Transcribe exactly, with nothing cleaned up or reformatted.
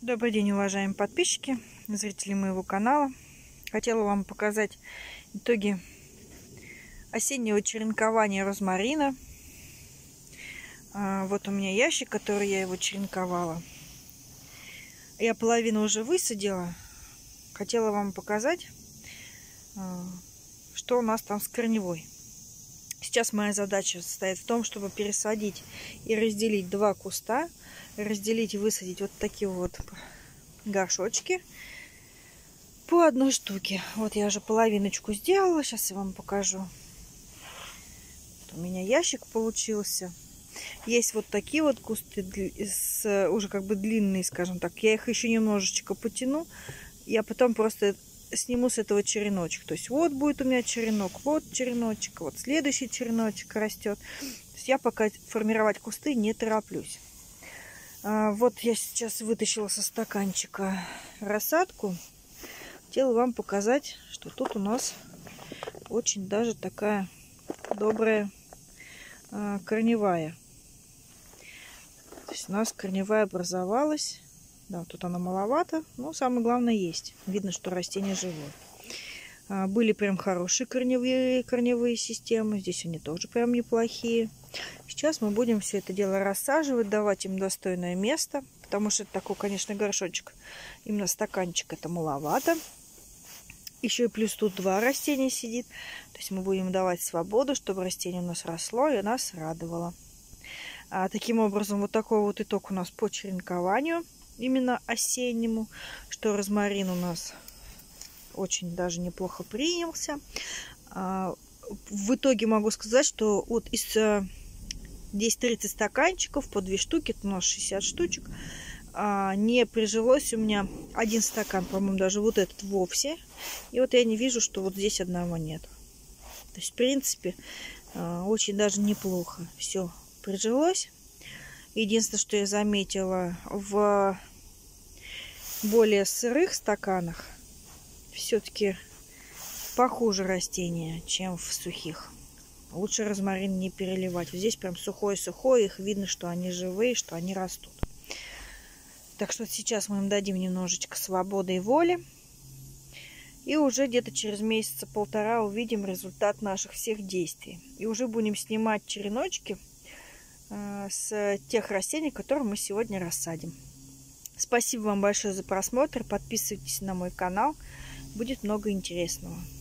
Добрый день, уважаемые подписчики, зрители моего канала. Хотела вам показать итоги осеннего черенкования розмарина. Вот у меня ящик, который я его черенковала. Я половину уже высадила. Хотела вам показать, что у нас там с корневой. Сейчас моя задача состоит в том, чтобы пересадить и разделить два куста. Разделить и высадить вот такие вот горшочки по одной штуке. Вот я уже половиночку сделала. Сейчас я вам покажу. Вот у меня ящик получился. Есть вот такие вот кусты, с, уже как бы длинные, скажем так. Я их еще немножечко потяну. Я потом просто сниму с этого череночек. То есть вот будет у меня черенок, вот череночек, вот следующий череночек растет. То есть я пока формировать кусты не тороплюсь. А, вот я сейчас вытащила со стаканчика рассадку. Хотела вам показать, что тут у нас очень даже такая добрая а, корневая. То есть у нас корневая образовалась. Да, тут она маловато, но самое главное есть. Видно, что растение живое. А, были прям хорошие корневые, корневые системы. Здесь они тоже прям неплохие. Сейчас мы будем все это дело рассаживать, давать им достойное место. Потому что такой, конечно, горшочек, именно стаканчик, это маловато. Еще и плюс тут два растения сидит. То есть мы будем давать свободу, чтобы растение у нас росло и нас радовало. А, таким образом, вот такой вот итог у нас по черенкованию. Именно осеннему, что розмарин у нас очень даже неплохо принялся. В итоге могу сказать, что вот из здесь тридцать стаканчиков по две штуки, это у нас шестьдесят штучек, не прижилось у меня один стакан, по-моему, даже вот этот вовсе. И вот я не вижу, что вот здесь одного нет. То есть, в принципе, очень даже неплохо все прижилось. Единственное, что я заметила, в более сырых стаканах все-таки похуже растения, чем в сухих. Лучше розмарин не переливать. Здесь прям сухой-сухой, их видно, что они живые, что они растут. Так что сейчас мы им дадим немножечко свободы и воли. И уже где-то через месяца полтора увидим результат наших всех действий. И уже будем снимать череночки с тех растений, которые мы сегодня рассадим. Спасибо вам большое за просмотр. Подписывайтесь на мой канал. Будет много интересного.